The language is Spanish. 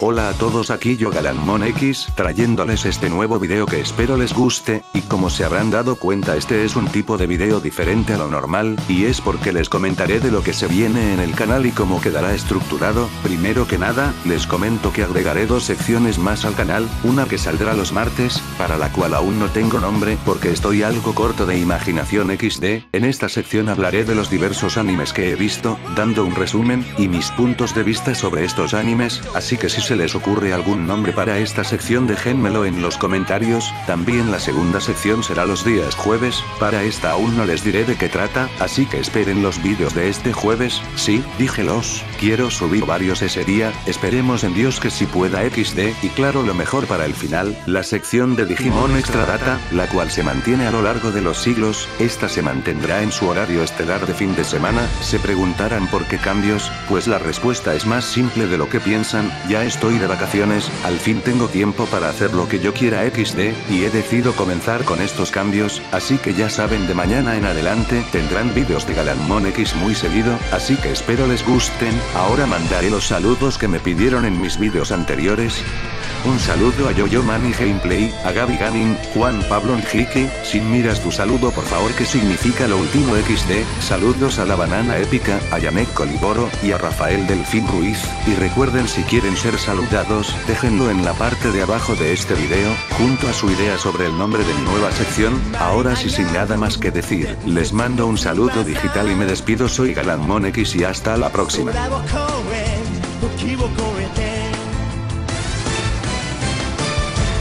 Hola a todos, aquí yo Galanmon X, trayéndoles este nuevo video que espero les guste, y como se habrán dado cuenta este es un tipo de video diferente a lo normal, y es porque les comentaré de lo que se viene en el canal y cómo quedará estructurado. Primero que nada, les comento que agregaré dos secciones más al canal, una que saldrá los martes, para la cual aún no tengo nombre porque estoy algo corto de imaginación XD, en esta sección hablaré de los diversos animes que he visto, dando un resumen, y mis puntos de vista sobre estos animes, así que si se les ocurre algún nombre para esta sección déjenmelo en los comentarios. También la segunda sección será los días jueves, para esta aún no les diré de qué trata, así que esperen los vídeos de este jueves. Sí, díjelos, quiero subir varios ese día, esperemos en Dios que si pueda XD, y claro lo mejor para el final, la sección de Digimon Extra Data, la cual se mantiene a lo largo de los siglos, esta se mantendrá en su horario estelar de fin de semana. Se preguntarán por qué cambios, pues la respuesta es más simple de lo que piensan, ya estoy de vacaciones, al fin tengo tiempo para hacer lo que yo quiera XD, y he decidido comenzar con estos cambios, así que ya saben de mañana en adelante tendrán vídeos de Galanmon X muy seguido, así que espero les gusten. Ahora mandaré los saludos que me pidieron en mis vídeos anteriores. Un saludo a Yoyo Mani Gameplay, a Gaby Ganin, Juan Pablo Njiki, sin miras tu saludo por favor que significa lo último XD, saludos a la banana épica, a Yanek Coliboro, y a Rafael Delfín Ruiz, y recuerden si quieren ser saludados, déjenlo en la parte de abajo de este video, junto a su idea sobre el nombre de mi nueva sección. Ahora sí, sin nada más que decir, les mando un saludo digital y me despido, soy Galanmon X y hasta la próxima.